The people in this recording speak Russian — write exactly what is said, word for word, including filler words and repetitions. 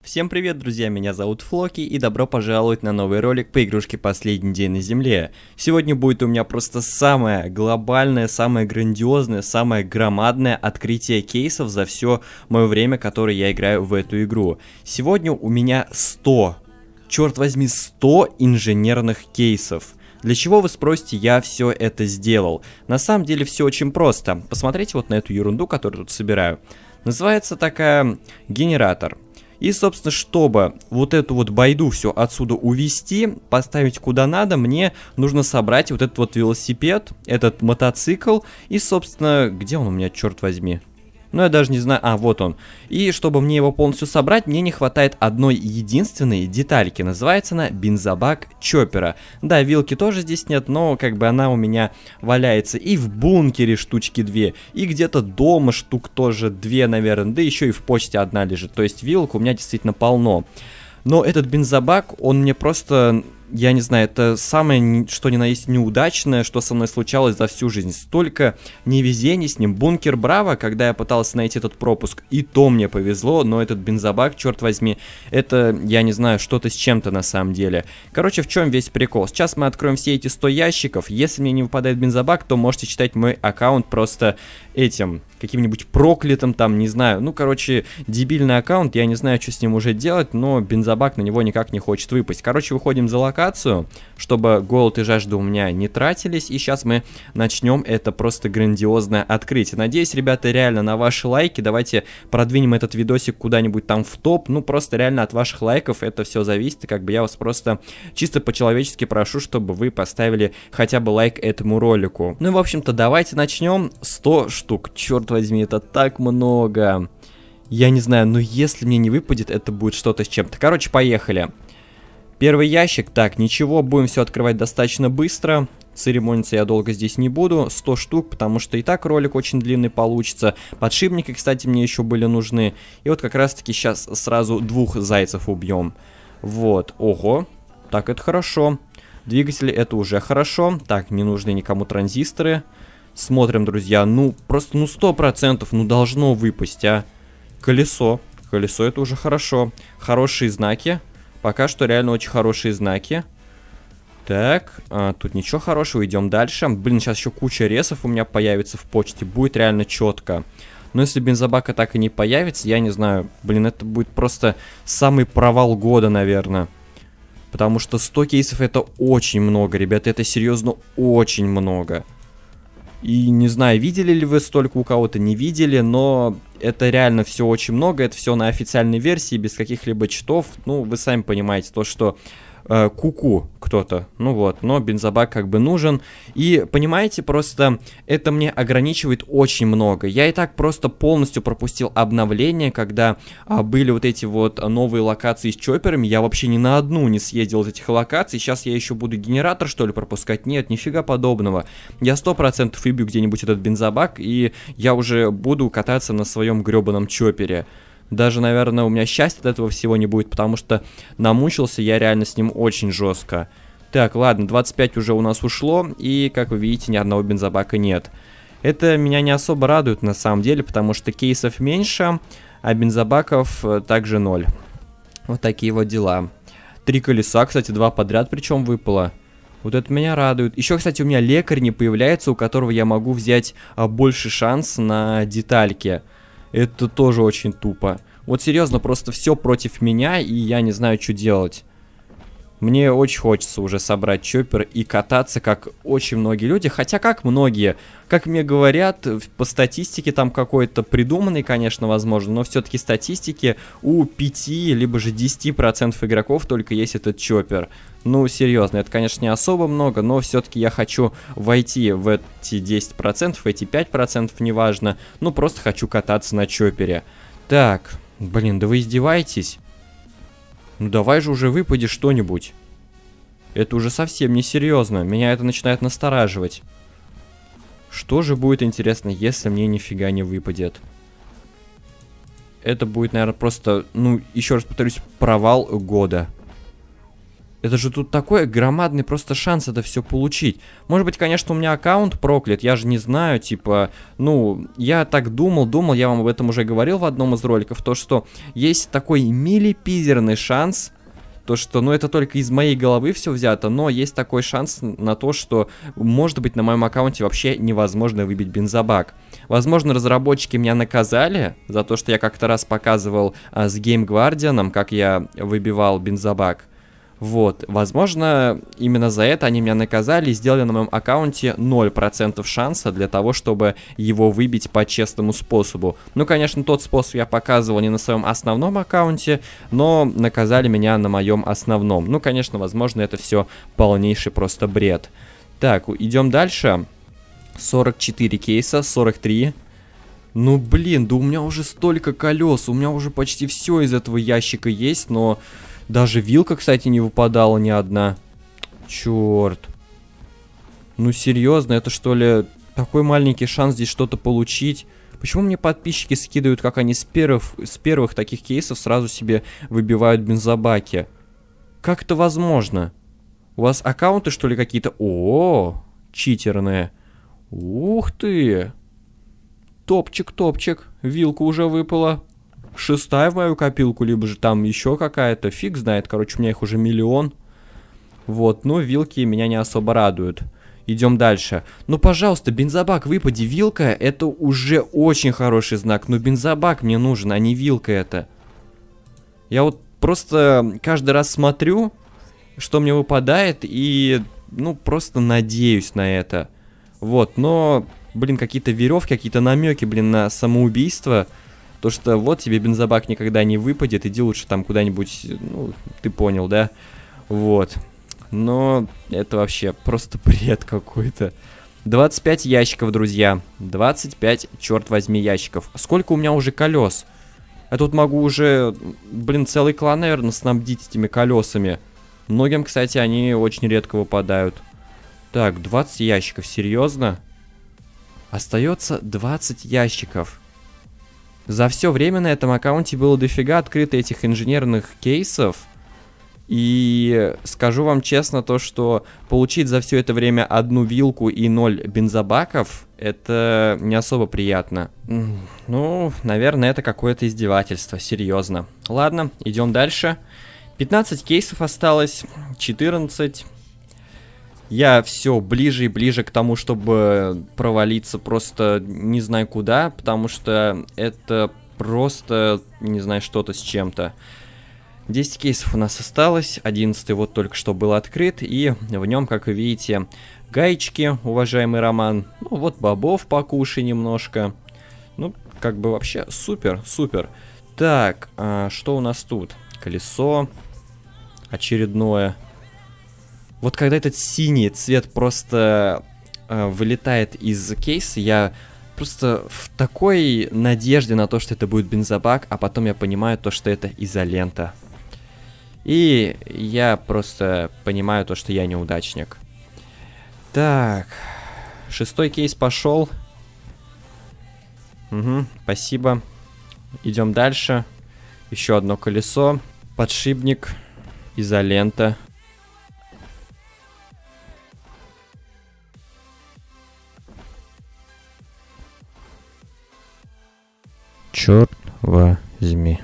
Всем привет, друзья, меня зовут Флоки, и добро пожаловать на новый ролик по игрушке «Последний день на Земле». Сегодня будет у меня просто самое глобальное, самое грандиозное, самое громадное открытие кейсов за все мое время, которое я играю в эту игру. Сегодня у меня сто, черт возьми, сто инженерных кейсов. Для чего, вы спросите, я все это сделал? На самом деле все очень просто. Посмотрите вот на эту ерунду, которую тут собираю. Называется такая генератор. И, собственно, чтобы вот эту вот байду все отсюда увезти, поставить куда надо, мне нужно собрать вот этот вот велосипед, этот мотоцикл. И, собственно, где он у меня, черт возьми? Ну, я даже не знаю. А, вот он. И чтобы мне его полностью собрать, мне не хватает одной единственной детальки. Называется она бензобак чоппера. Да, вилки тоже здесь нет, но как бы она у меня валяется и в бункере штучки две, и где-то дома штук тоже две, наверное, да еще и в почте одна лежит. То есть вилок у меня действительно полно. Но этот бензобак, он мне просто... Я не знаю, это самое, что ни на есть неудачное, что со мной случалось за всю жизнь. Столько невезений с ним. Бункер Браво, когда я пытался найти этот пропуск, и то мне повезло, но этот бензобак, черт возьми, это, я не знаю, что-то с чем-то на самом деле. Короче, в чем весь прикол? Сейчас мы откроем все эти сто ящиков. Если мне не выпадает бензобак, то можете считать мой аккаунт просто этим... каким-нибудь проклятым там, не знаю. Ну, короче, дебильный аккаунт, я не знаю, что с ним уже делать, но бензобак на него никак не хочет выпасть. Короче, выходим за локацию, чтобы голод и жажда у меня не тратились, и сейчас мы начнем это просто грандиозное открытие. Надеюсь, ребята, реально на ваши лайки, давайте продвинем этот видосик куда-нибудь там в топ, ну, просто реально от ваших лайков это все зависит, и как бы я вас просто чисто по-человечески прошу, чтобы вы поставили хотя бы лайк этому ролику. Ну и, в общем-то, давайте начнем. сто штук, черт возьми, это так много. Я не знаю, но если мне не выпадет, это будет что-то с чем-то. Короче, поехали. Первый ящик. Так, ничего, будем все открывать достаточно быстро. Церемониться я долго здесь не буду. сто штук, потому что и так ролик очень длинный получится. Подшипники, кстати, мне еще были нужны. И вот как раз-таки сейчас сразу двух зайцев убьем. Вот, ого. Так, это хорошо. Двигатели, это уже хорошо. Так, не нужны никому транзисторы. Смотрим, друзья, ну, просто, ну, сто процентов, ну, должно выпасть, а. Колесо. Колесо, это уже хорошо. Хорошие знаки. Пока что реально очень хорошие знаки. Так, а, тут ничего хорошего, идем дальше. Блин, сейчас еще куча ресов у меня появится в почте. Будет реально четко. Но если бензобака так и не появится, я не знаю. Блин, это будет просто самый провал года, наверное. Потому что сто кейсов это очень много, ребята. Это серьезно очень много. И не знаю, видели ли вы столько, у кого-то не видели, но это реально все очень много, это все на официальной версии, без каких-либо читов. Ну, вы сами понимаете, то, что э, куку кто-то, ну вот, но бензобак как бы нужен. И, понимаете, просто это мне ограничивает очень много. Я и так просто полностью пропустил обновление, когда а, были вот эти вот новые локации с чопперами. Я вообще ни на одну не съездил из этих локаций. Сейчас я еще буду генератор, что ли, пропускать? Нет, нифига подобного. Я сто процентов выбью где-нибудь этот бензобак, и я уже буду кататься на своем гребаном чоппере. Даже, наверное, у меня счастья от этого всего не будет, потому что намучился я реально с ним очень жестко. Так, ладно, двадцать пять уже у нас ушло, и, как вы видите, ни одного бензобака нет. Это меня не особо радует, на самом деле, потому что кейсов меньше, а бензобаков также ноль. Вот такие вот дела. Три колеса, кстати, два подряд причем выпало. Вот это меня радует. Еще, кстати, у меня лекарь не появляется, у которого я могу взять а, больше шанс на детальки. Это тоже очень тупо. Вот серьезно, просто все против меня, и я не знаю, что делать. Мне очень хочется уже собрать чоппер и кататься, как очень многие люди. Хотя как многие? Как мне говорят, по статистике там какой-то придуманный, конечно, возможно, но все-таки статистики у пяти, либо же десяти процентов игроков только есть этот чоппер. Ну, серьезно, это, конечно, не особо много, но все-таки я хочу войти в эти десять процентов, в эти пять процентов, неважно. Ну, просто хочу кататься на чоппере. Так, блин, да вы издеваетесь? Ну давай же уже выпади что-нибудь. Это уже совсем несерьезно. Меня это начинает настораживать. Что же будет интересно, если мне нифига не выпадет? Это будет, наверное, просто, ну, еще раз повторюсь, провал года. Это же тут такой громадный просто шанс это все получить. Может быть, конечно, у меня аккаунт проклят, я же не знаю, типа, ну, я так думал, думал, я вам об этом уже говорил в одном из роликов, то, что есть такой милипизерный шанс, то, что, ну, это только из моей головы все взято, но есть такой шанс на то, что, может быть, на моем аккаунте вообще невозможно выбить бензобак. Возможно, разработчики меня наказали за то, что я как-то раз показывал а, с Game Guardian, как я выбивал бензобак. Вот, возможно, именно за это они меня наказали и сделали на моем аккаунте ноль процентов шанса для того, чтобы его выбить по честному способу. Ну, конечно, тот способ я показывал не на своем основном аккаунте, но наказали меня на моем основном. Ну, конечно, возможно, это все полнейший просто бред. Так, идем дальше. сорок четыре кейса, сорок три. Ну, блин, да у меня уже столько колес, у меня уже почти все из этого ящика есть, но... Даже вилка, кстати, не выпадала ни одна. Черт. Ну, серьезно, это что ли такой маленький шанс здесь что-то получить? Почему мне подписчики скидывают, как они с первых, с первых таких кейсов сразу себе выбивают бензобаки? Как это возможно? У вас аккаунты, что ли, какие-то? О, читерные. Ух ты. Топчик, топчик. Вилка уже выпала. Шестая в мою копилку, либо же там еще какая-то, фиг знает, короче, у меня их уже миллион. Вот, но вилки меня не особо радуют. Идем дальше. Ну, пожалуйста, бензобак выпади, вилка, это уже очень хороший знак, но бензобак мне нужен, а не вилка это. Я вот просто каждый раз смотрю, что мне выпадает, и, ну, просто надеюсь на это. Вот, но, блин, какие-то веревки, какие-то намеки, блин, на самоубийство. То, что вот тебе бензобак никогда не выпадет, иди лучше там куда-нибудь, ну, ты понял, да? Вот. Но это вообще просто бред какой-то. двадцать пять ящиков, друзья. двадцать пять, черт возьми, ящиков. Сколько у меня уже колес? Я тут могу уже, блин, целый клан, наверное, снабдить этими колесами. Многим, кстати, они очень редко выпадают. Так, двадцать ящиков, серьезно? Остается двадцать ящиков. За все время на этом аккаунте было дофига открыто этих инженерных кейсов. И скажу вам честно то, что получить за все это время одну вилку и ноль бензобаков, это не особо приятно. Ну, наверное, это какое-то издевательство, серьезно. Ладно, идем дальше. пятнадцать кейсов осталось, четырнадцать. Я все ближе и ближе к тому, чтобы провалиться просто не знаю куда, потому что это просто, не знаю, что-то с чем-то. десять кейсов у нас осталось, одиннадцатый вот только что был открыт, и в нем, как вы видите, гаечки, уважаемый Роман. Ну вот бобов покушай немножко. Ну, как бы вообще супер, супер. Так, а что у нас тут? Колесо очередное. Вот когда этот синий цвет просто э, вылетает из кейса, я просто в такой надежде на то, что это будет бензобак, а потом я понимаю то, что это изолента. И я просто понимаю то, что я неудачник. Так, шестой кейс пошел. Угу, спасибо. Идем дальше. Еще одно колесо, подшипник, изолента. Черт возьми.